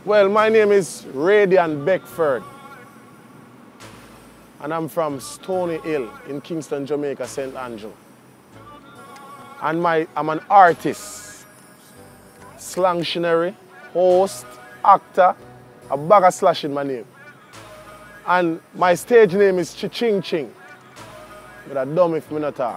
Well, my name is Radian Beckford, and I'm from Stony Hill in Kingston, Jamaica, St. Andrew. And I'm an artist, slangtionary, host, actor, a bag of slash in my name. And my stage name is Chi Ching, but I dumb if me not talk.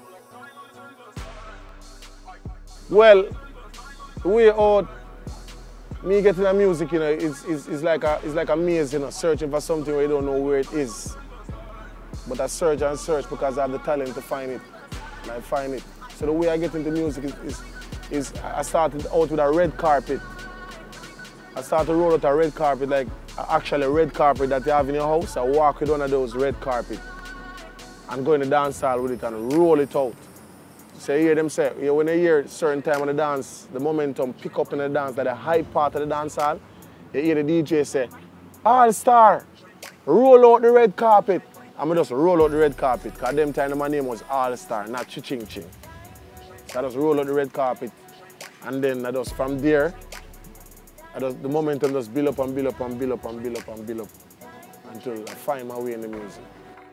Well, the way out me getting the music, you know, is like a maze, you know, searching for something where you don't know where it is. But I search and search because I have the talent to find it, and I find it. So the way I get into music is I started out with a red carpet. I started to roll out a red carpet, like actually a red carpet that you have in your house. I walk with one of those red carpet and go in the dance hall with it and roll it out. So you hear them say, when you hear certain time on the dance, the momentum pick up in the dance, that the high part of the dance hall, you hear the DJ say, "All Star, roll out the red carpet." I'm just roll out the red carpet, because them time my name was All Star, not Chi Ching Ching. So I just roll out the red carpet, and then I just from there, the momentum just build up and build up and build up and build up and build up until I find my way in the music.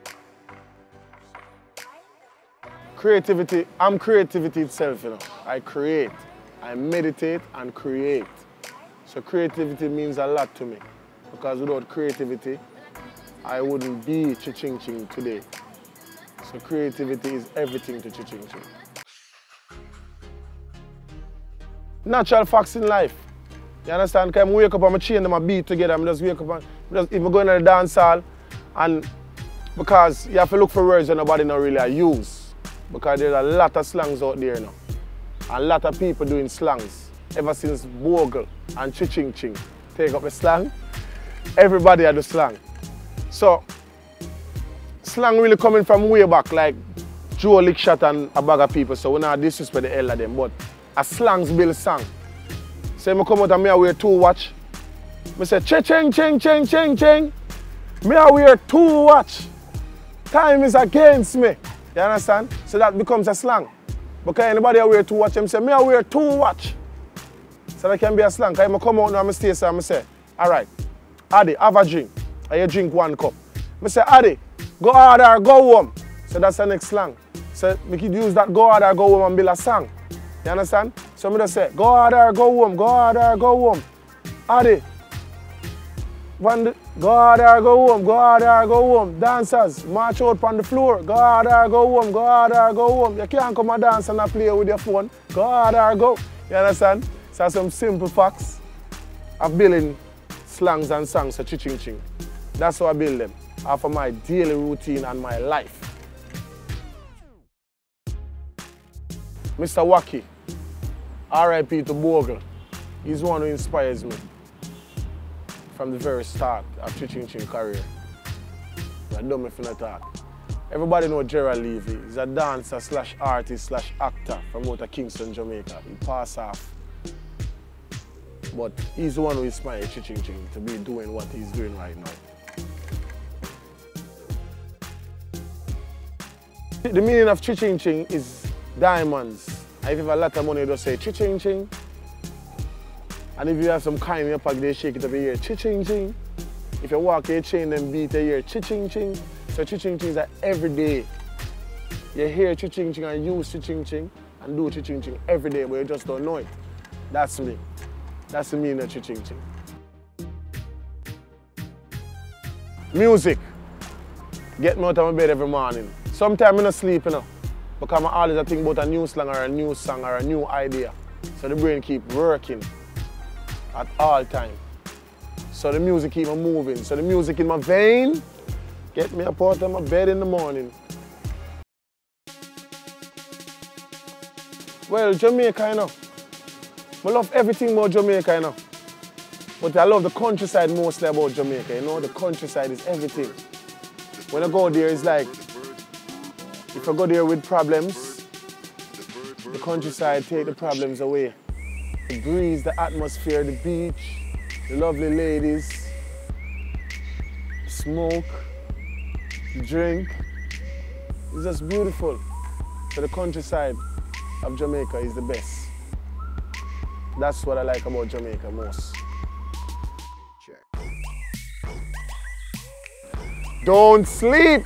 Creativity, I'm creativity itself, you know. I create, I meditate and create. So creativity means a lot to me, because without creativity, I wouldn't be Chi Ching Ching today. So creativity is everything to Chi Ching Ching. Natural facts in life. You understand? Because I wake up and I chain them a beat together. I just wake up and even go in the dance hall, and because you have to look for words that nobody not really use. Because there's a lot of slangs out there now. A lot of people doing slangs. Ever since Bogle and Chi Ching Ching take up the slang, everybody had the slang. So, slang really coming from way back, like Joe Lickshot and a bag of people, so we not disrespect the hell of them, but a slang's build song. So I come out and I wear 2 watch. I say, "Chi Ching Ching Ching Ching Ching." I wear 2 watch. Time is against me. You understand? So that becomes a slang. Because anybody wear 2 watch, them say, "I wear 2 watch." So that can be a slang. Because I come out now, I stay so I say, "All right, Addy, have a drink." And you drink 1 cup. I say, "Addy, go hard or go home." So that's the next slang. So we could use that go hard or go home and build a song. You understand? So I just say, "Go hard or go home, go hard or go home." Addy, go hard or go home, go hard or go home. Dancers, march out on the floor. Go hard or go home, go hard or go home. You can't come and dance and play with your phone. Go hard or go. You understand? So some simple facts of building slangs and songs for Chi Ching Ching. That's how I build them, after my daily routine and my life. Mr. Wacky, R.I.P. to Bogle. He's one who inspires me from the very start of Chi Ching Ching career. I don't know if you talk. Everybody know Gerald Levy. He's a dancer slash artist slash actor from out of Kingston, Jamaica. He passed off. But he's the one who inspired Chi Ching Ching to be doing what he's doing right now. The meaning of Chi Ching Ching is diamonds. And if you have a lot of money, you just say Chi Ching Ching. And if you have some coin in your pocket, they shake it up, you hear Chi Ching Ching. If you walk, you chain them beat, you hear Chi Ching Ching. So Chi Ching Ching is like every day. You hear Chi Ching Ching and use Chi Ching Ching and do Chi Ching Ching every day, but you just don't know it. That's me. That's the meaning of Chi Ching Ching. Music. Get me out of my bed every morning. Sometimes I don't sleep, you know, because I always think about a new slang or a new song or a new idea. So the brain keeps working at all times. So the music keeps me moving. So the music in my vein get me up out of my bed in the morning. Well, Jamaica, you know. I love everything about Jamaica, you know. But I love the countryside mostly about Jamaica, you know. The countryside is everything. When I go there, it's like, if I go there with problems, the countryside take the problems away. The breeze, the atmosphere, the beach, the lovely ladies, smoke, drink. It's just beautiful. So the countryside of Jamaica is the best. That's what I like about Jamaica most. Don't sleep.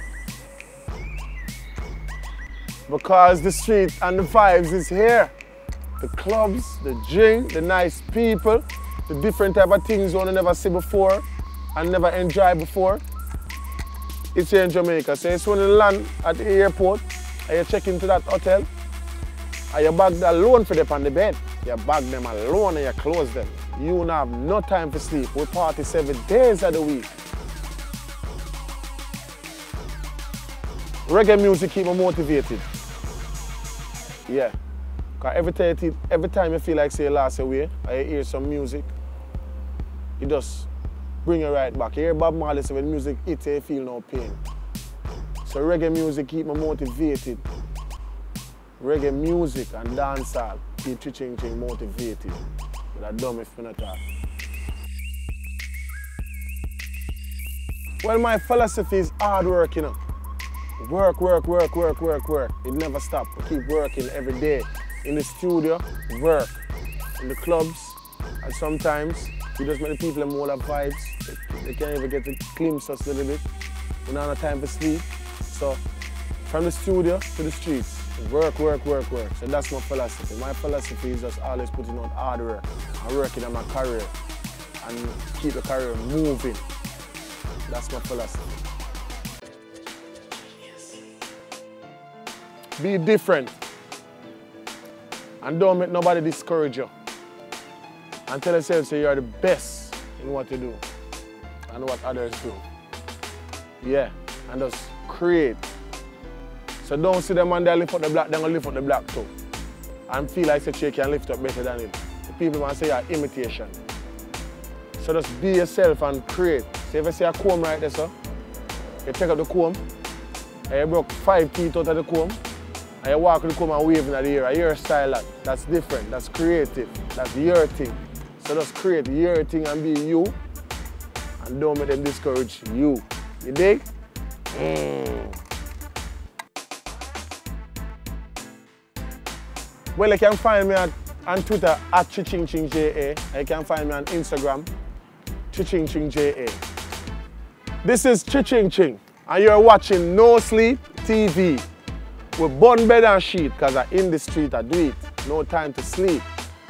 Because the street and the vibes is here. The clubs, the drink, the nice people, the different type of things you want to never see before and never enjoy before. It's here in Jamaica. So it's when you land at the airport and you check into that hotel and you bag the alone for them on the bed. You bag them alone and you close them. You don't have no time to sleep. We party 7 days of the week. Reggae music keep me motivated. Yeah. Because every time you feel like say you lost your way, and you hear some music, it just bring you right back. You hear Bob Marley say when music hits you feel no pain. So reggae music keep me motivated. Reggae music and dancehall keep Chi Ching Ching motivated. But I dumb if you not talk. Well, my philosophy is hard work, you know. Work, work, work, work, work, work. It never stops. We keep working every day. In the studio, work. In the clubs, and sometimes we just make the people more of vibes. They can't even get to glimpse us a little bit. We don't have time to sleep. So from the studio to the streets, work, work, work, work. So that's my philosophy. My philosophy is just always putting out hard work and working on my career and keep the career moving. That's my philosophy. Be different. And don't make nobody discourage you. And tell yourself so you're the best in what you do and what others do. Yeah, and just create. So don't see them and they lift up the black, they're gonna lift up the black too. And feel like you can lift up better than it. The people might say you're imitation. So just be yourself and create. So if you see a comb right there, so you take out the comb, and you broke 5 teeth out of the comb, and you walk with the comb and wave in the air, your style, that's different, that's creative, that's your thing. So just create your thing and be you, and don't make them discourage you. You dig? Well, you can find me on Twitter at Chi Ching Ching JA, and you can find me on Instagram, Chi Ching Ching JA. This is Chi Ching Ching, and you're watching No Sleep TV. We burn bed and sheet because I'm in the street, I do it. No time to sleep.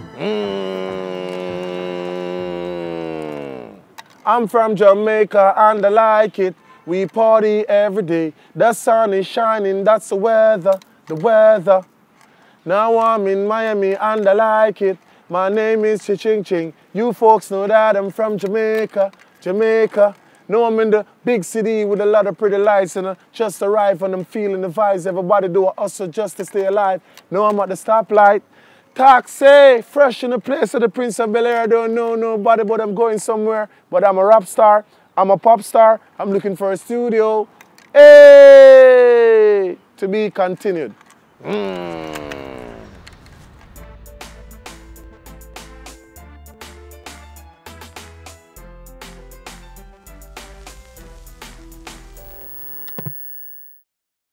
I'm from Jamaica and I like it. We party every day. The sun is shining, that's the weather, the weather. Now I'm in Miami and I like it. My name is Chi Ching Ching. You folks know that I'm from Jamaica, Jamaica. Now I'm in the big city with a lot of pretty lights and just arrived and I'm feeling the vibes. Everybody do a hustle just to stay alive. Now I'm at the stoplight. Taxi, fresh in the place of the Prince of Bel-Air. I don't know nobody, but I'm going somewhere. But I'm a rap star, I'm a pop star. I'm looking for a studio. Hey, to be continued.